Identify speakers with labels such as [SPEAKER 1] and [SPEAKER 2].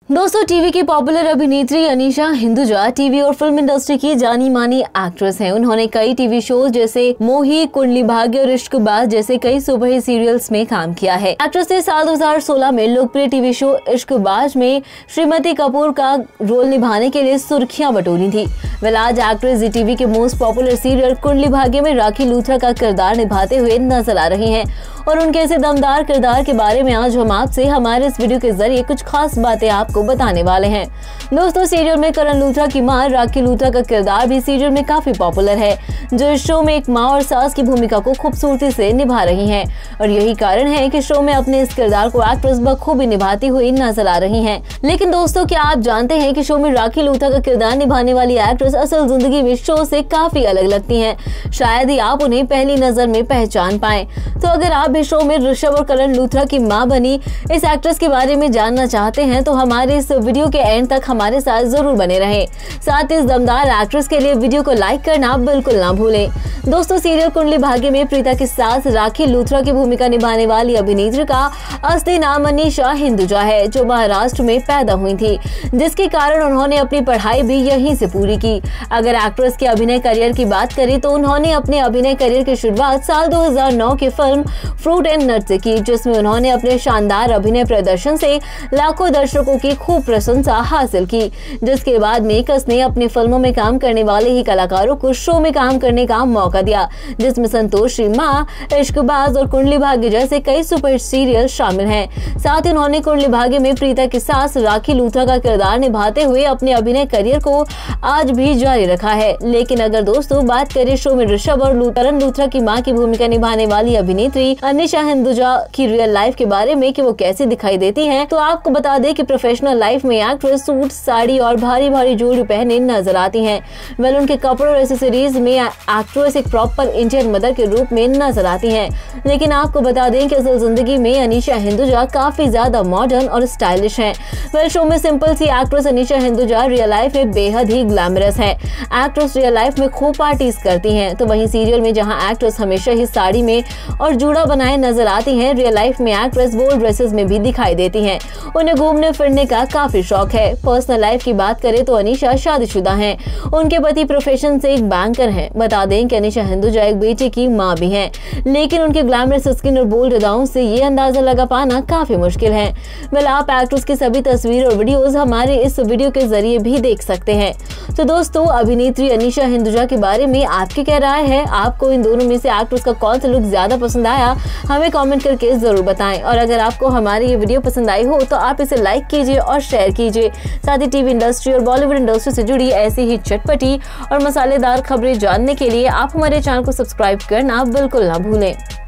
[SPEAKER 1] दोस्तों, टीवी की पॉपुलर अभिनेत्री अनीशा हिंदुजा टीवी और फिल्म इंडस्ट्री की जानी मानी एक्ट्रेस हैं। उन्होंने कई टीवी शोज जैसे मोही, कुंडली भाग्य और इश्कबाज जैसे कई सुपरहिट सीरियल्स में काम किया है। एक्ट्रेस ने साल 2016 में लोकप्रिय टीवी शो इश्कबाज में श्रीमती कपूर का रोल निभाने के लिए सुर्खियां बटोरी थी। आज एक्ट्रेस जी टीवी के most popular serial Kundali Bhagya में राखी लूथरा का किरदार निभाते हुए नजर आ रही हैं और उनके ऐसे दमदार किरदार के बारे में आज हम आपसे हमारे इस वीडियो के जरिए कुछ खास बातें आपको बताने वाले हैं। दोस्तों, सीरियल में करण लूथरा की मां राखी लूथरा का किरदार भी सीरियल में काफी पॉपुलर है, जो इस शो में एक मां और सास की भूमिका को खूबसूरती से निभा रही हैं और यही कारण है कि शो में अपने इस किरदार को एक्ट्रेस बखूबी निभाती हुई नजर आ रही हैं। लेकिन दोस्तों, क्या आप जानते हैं कि शो में राखी लूथरा का किरदार निभाने वाली एक्ट्रेस असल जिंदगी में शो से काफी अलग लगती हैं। शायद ही आप उन्हें पहली नजर में पहचान पाएं। तो अगर आप भी शो में ऋषभ और करण लूथरा की मां बनी इस एक्ट्रेस के बारे में जानना चाहते हैं तो हमारे इस वीडियो के एंड तक हमारे साथ जरूर बने रहें। साथ ही इस दमदार एक्ट्रेस के लिए वीडियो को लाइक करना बिल्कुल ना भूलें। दोस्तों, सीरियल कुंडली भाग्य में प्रीता की सास राखी लूथरा की भूमिका निभाने वाली अभिनेत्री का असली नाम अनीशा हिंदुजा है, जो महाराष्ट्र में पैदा हुई थी, जिसके कारण उन्होंने अपनी पढ़ाई भी यहीं से पूरी की। अगर एक्ट्रेस के अभिनय करियर की बात करें तो उन्होंने अपने अभिनय करियर की शुरुआत साल 2009 की फिल्म फ्रूट एंड नट से की, जिसमें उन्होंने अपने शानदार अभिनय प्रदर्शन से लाखों दर्शकों की खूब प्रशंसा हासिल की। जिसके बाद मेकर्स ने अपनी फिल्मों में काम करने वाले ही कलाकारों को शो में काम करने का मौका दिया, जिसमें संतोषी मां, इश्कबाज और कुंडली भाग्य जैसे कई सुपरहिट सीरियल शामिल हैं। साथ ही उन्होंने कुंडली भाग्य में प्रीता की सास राखी लूथरा का किरदार निभाते हुए अपने अभिनय करियर को आज भी जारी रखा है। लेकिन अगर दोस्तों बात करें शो में ऋषभ और करण लूथरा की मां की भूमिका निभाने वाली अभिनेत्री अनीशा हिंदुजा की रियल लाइफ के बारे में कि वो कैसी दिखाई देती हैं, तो आपको बता दें कि प्रोफेशनल लाइफ में एक्ट्रेस सूट, साड़ी और भारी भारी ज्वेलरी पहने नजर आती हैं। उनके कपड़े और एक्सेसरीज में एक्ट्रेस एक प्रॉपर इंडियन मदर के रूप में नजर आती हैं। लेकिन आपको बता दें कि असल जिंदगी में अनीशा हिंदुजा काफी ज्यादा मॉडर्न और स्टाइलिश हैं। शो में सिंपल सी actress Anisha Hinduja real life में बेहद ही ग्लैमरस है। एक्ट्रेस रियल लाइफ में खूब पार्टीज करती हैं, तो वहीं सीरियल में जहां एक्ट्रेस हमेशा ही साड़ी में और जूड़ा बनाए नजर आती हैं, रियल लाइफ में एक्ट्रेस बोल्ड ड्रेसेस में भी दिखाई देती हैं। उन्हें घूमने फिरने का काफी शौक है। पर्सनल लाइफ की बात करें तो अनीशा शादीशुदा हैं। उनके पति प्रोफेशन से एक बैंकर हैं। बता दें कि अनीशा हिंदुजा एक बेटे की मां भी हैं, लेकिन उनके ग्लैमरस स्किन और बोल्ड अदाओं से ये अंदाजा लगा पाना काफी मुश्किल है। आप एक्ट्रेस की सभी तस्वीर और वीडियोस हमारे इस वीडियो के जरिए भी देख सकते हैं। तो दोस्तों, अभिनेत्री अनीशा हिंदुजा के बारे में आपकी क्या राय है? आपको इन दोनों में से एक्ट्रेस का कौन सा लुक ज्यादा पसंद आया? हमें कमेंट करके जरूर बताएं। और अगर आपको हमारी ये वीडियो पसंद आई हो तो आप इसे लाइक कीजिए और शेयर कीजिए। साथ ही टीवी इंडस्ट्री और बॉलीवुड इंडस्ट्री से जुड़ी ऐसी ही चटपटी और मसालेदार खबरें जानने के लिए आप हमारे चैनल को सब्सक्राइब करना बिल्कुल ना भूलें।